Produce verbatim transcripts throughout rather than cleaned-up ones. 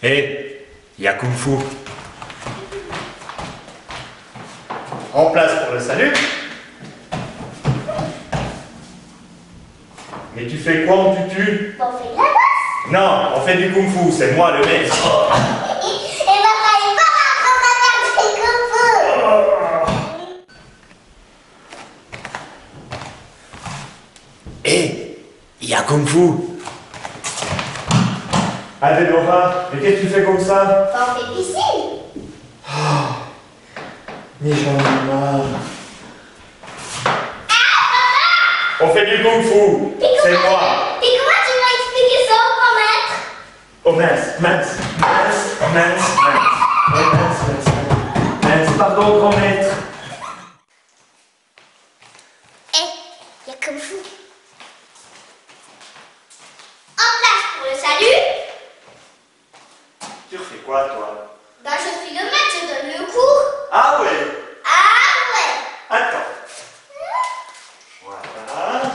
Hé, il y a Kung Fu. En place pour le salut. Mais tu fais quoi en tutu? On fait de la danse. Non, on fait du Kung Fu, c'est moi le maître. Et ma fallait pas m'apprendre à faire du Kung Fu. Hé, il y a Kung Fu. Adenora, mais qu'est-ce que tu fais comme ça? On fait piscine. Mais j'en ai marre. On fait du Kung Fu, c'est moi. Et comment tu m'as expliqué ça au grand maître? Oh mince, mince, mince, mince, mince. Oh mince, mince, mince. Mince, pardon, grand maître. Eh, il y a Kung Fu. En place pour le salut. Tu refais quoi, toi? Bah, je suis le maître, je donne le cours. Ah ouais. Ah ouais. Attends. Voilà.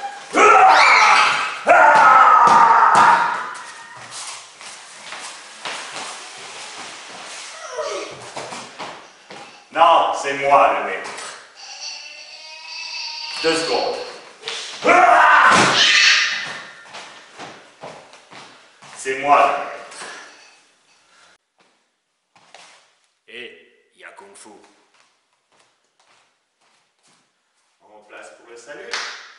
Non, c'est moi le maître. Deux secondes. C'est moi le maître. Et il y a Kung Fu. En place pour le salut.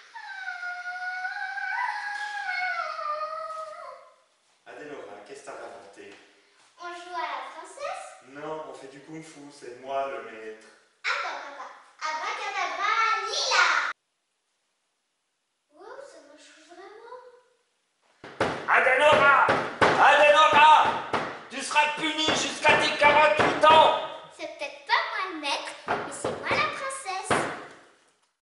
Adenora, qu'est-ce que t'as raconté? On joue à la française? Non, on fait du Kung Fu, c'est moi le maître. Attends, papa. Abracadabra, Lila. Wow, ça marche vraiment. Adenora!